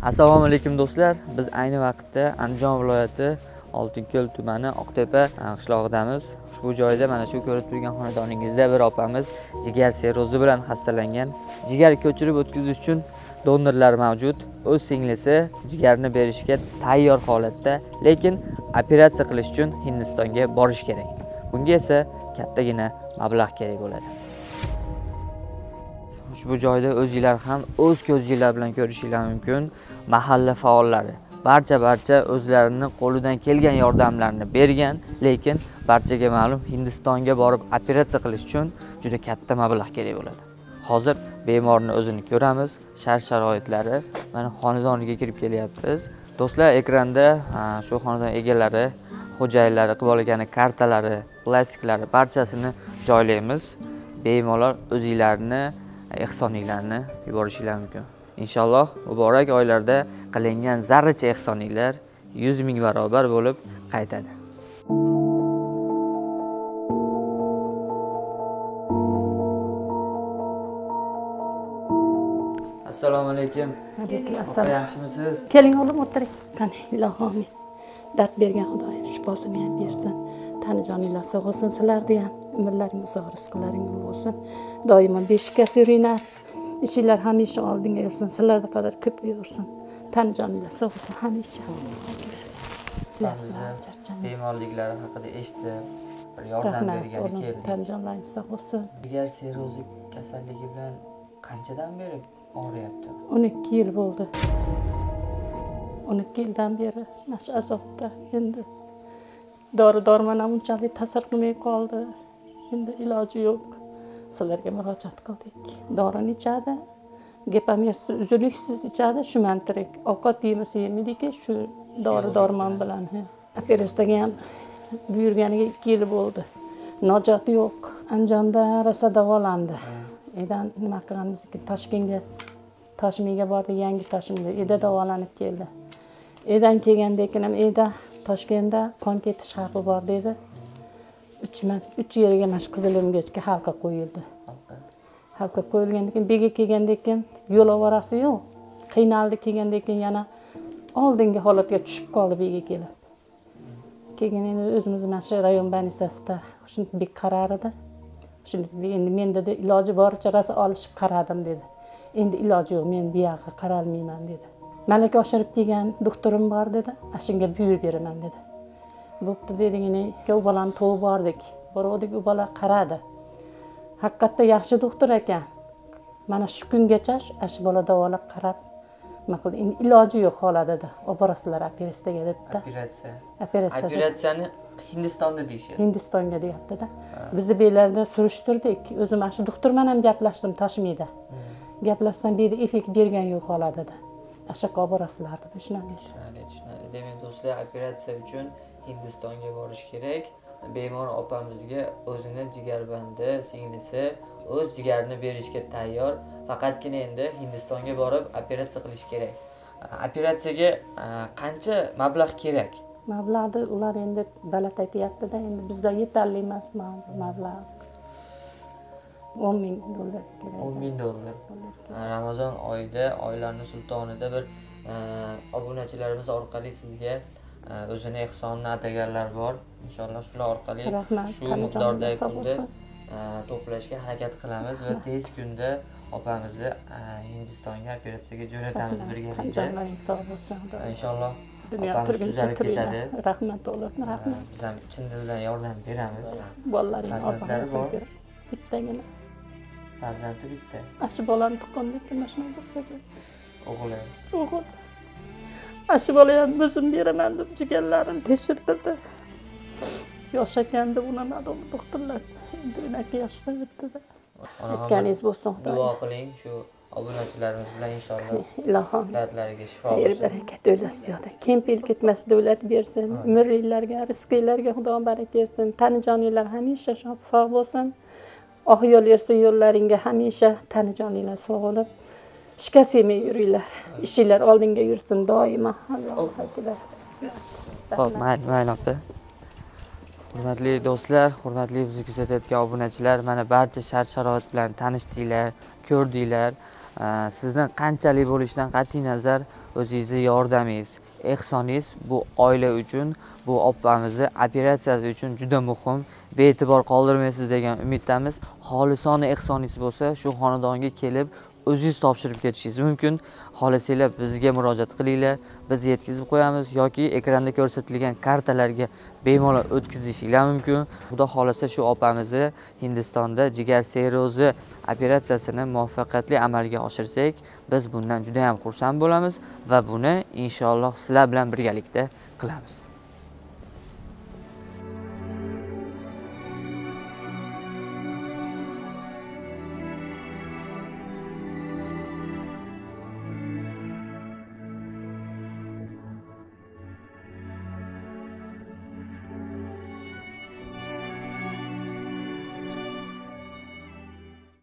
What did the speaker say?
Assalomu alaykum do'stlar. Biz ayni vaqtda Andijon viloyati Oltinko'l tumani Oqtepa qishlog'idamiz. Ushbu joyda mana shu ko'rib turgan xonadoningizda bir opamiz jigar sirrozi bilan xastalangan. Jigar ko'chirib o'tkazish uchun donorlar mavjud. O'z singlisi jigarni berishga tayyor holatda, lekin operatsiya qilish uchun Hindistonga borish kerak. Bunga esa kattagina mablag' kerak bo'ladi. Ushbu joyda o'zingizlar ham o'z ko'zingizlar bilan ko'rishingiz mumkin. Mahalla faollari barcha o'zlarining qo'lidan kelgan yordamlarni bergan, lekin barchaga ma'lum Hindistonga borib operatsiya qilish uchun juda katta mablag' kerak bo'ladi. Hozir bemorni o'zini ko'ramiz, shart-sharoitlari, mana xonadoniga kirib kelyapmiz. Do'stlar, ekranda shu xonadon egalari, xo'jayinlari qilib olgan kartalari, plastiklari barchasini joylaymiz. Bemorlar o'zingizlarni ehsoninglarni yuborishingiz mumkin. Inshaalloh muborak oylarda qilingan zarracha ehsoninglar 100 ming barobar bo'lib qaytadi. Assalomu alaykum. Alaykum assalom. Yaxshimisiz? Keling oğlum o'tiring. Qani ilohim. Dard bergan Xudoyim shifosini ham bersin. Tanijoninglar sog' bo'lsin, sizlarni ham umrlaring uzoq, rizqlaring bo'lsin. Doimo beshikka yuringlar. Ishinglar hamisha oldinga yursin, sizlarga qadar ko'payursin. Tanijoninglar sog' bo'lsin hamisha. Bemorliklari haqida eshitib, bir yordam bergani keldik. Tanijonlaring sog' bo'lsin. Jigar sirrozi kasalligi bilan qanchadan beri og'riyapti? 12 yil bo'ldi. 12 yildan beri mana shu azobda. Endi dori-dormon ham unchalik ta'sir qilmay qoldi. Endi iloji yo'q. Sizlarga murojaat qildik. Dorini ichadi, gepamersiz uzluksiz ichadi, shu mantirik. Ovqat yemasa yemaydiki, shu dori-dormon bilan. Operatsiyaga ham buyurganiga 2 yil bo'ldi. Najot yo'q. Andijonda rosa davolandi. Edan nima qilganmiz ekan, Toshkentga, Toshmiga bordi, yangi Toshmida. Eda davolanib keldi. Edan kelgandan ham Eda Toshkentda qon ketish xavfi bor dedi. 3 yerga mana shu Qizilo'ngachga halqa qo'yildi. Halqa qo'yilgandan keyin bega kelgandan keyin yo'l ovorasi yo'q. Qiynaldi, kelgandan keyin yana oldingi holatga tushib qoldi bega kelib. Keyin endi o'zimiz mana shu rayon больницасida shunday bek qarar edi. Shunday endi men dedi iloji boricha rosa olishib qaradim dedi. Endi iloji yo'q, men bu yoqqa qaralmayman dedi. Malaka oshirib kelgan doktorim bor dedi. Shunga buyurib beraman dedi. Bo'pti dedik, ikki bolani to'g'ib bordik. Bordik, u bola qaradi. Haqiqatda yaxshi doktor ekan. Mana shu kungacha shu bola davolab qarab, maqul endi iloji yo'q holat dedi. Olib borasizlar operatsiyaga dedi. Operatsiyani Hindistonda deyishadi. Hindistonga deyapti-da. Bizni beylarda surishtirdik. O'zim mana shu doktor bilan ham gaplashdim Toshmida. Gaplashsam beyda effekt bergan yo'q holat dedi. Ashaqqa olib borasizlar deb tushunadi. Demak do'stlar, operatsiya uchun Hindistonga borish kerak. Bemor opamizga o'zini jigarbandi singlisi o'z jigarini berishga tayyor. Faqatgina endi Hindistonga borib operatsiya qilish kerak. Operatsiyaga qancha mablag' kerak? Mablag'ni ular endi balat aytayapti-da, endi bizda yetarli emas mablag'. 10 ming dollar kerak. 10 ming dollar. Ramazon oyida, oylarning sultonida bir obunachilarimiz orqali sizga o'zini ehsonini ataganlar bor. Inshaalloh shular orqali shu miqdordagi pulni to'plashga harakat qilamiz va tez kunda opamizni Hindistonga operatsiyaga jo'natamiz birgalikda. Inshaalloh opamiz tuzalib ketadi. Rahmat o'g'lim, rahmat. Biz ham chin dildan yordam beramiz. Bolalaring farzandlari bor. Bittagina. Farzandi bitta. Shu bolani tuqqandek mana shunday bo'ldi. O'g'il. Shu bola ham o'zim beraman deb jigarlarini tekshirtirdi. Yosh ekan deb unamadum doktorlar. Endi unaki yoshda o'tdi-da. O'tganingiz bo'lsin. Duo qiling shu obunachilarimiz bilan inshaalloh. Ilohim dardlariga shifo bersin. Barakat o'ylasiz. Kim pil ketmas davlat bersin. Umrlarga, rizqinglarga Xudo barak bersin. Tanijoninglar hamisha sog' bo'lsin. Oq yo'l yersa yo'llaringga hamisha tanijoninglar sog' bo'lib shikast yemay yuringlar. Ishinglar oldinga yursin doimo. Allohu akbar. Xo'p, mayli opa. Hurmatli do'stlar, hurmatli bizni kuzatayotgan obunachilar, mana barcha shart-sharoit bilan tanishdinglar, ko'rdinglar. Sizdan qanchalik bo'lishidan qat'iy nazar o'zingizni yordamingiz, ehsoningiz bu oila uchun, bu opamizni operatsiyasi uchun juda muhim. Bee'tibor qoldirmaysiz degan umiddamiz. Xolisona ehsoningiz bo'lsa, shu xonadonga kelib o'zingiz topshirib ketishingiz mumkin. Xohlasanglar bizga murojaat qilinglar, biz yetkazib qo'yamiz yoki ekranda ko'rsatilgan kartalarga bemalol o'tkazishinglar mumkin. Xudo xolasa shu opamizni Hindistonda jigar sirrozi operatsiyasini muvaffaqiyatli amalga oshirsak, biz bundan juda ham xursand bo'lamiz va buni inshaalloh sizlar bilan birgalikda qilamiz.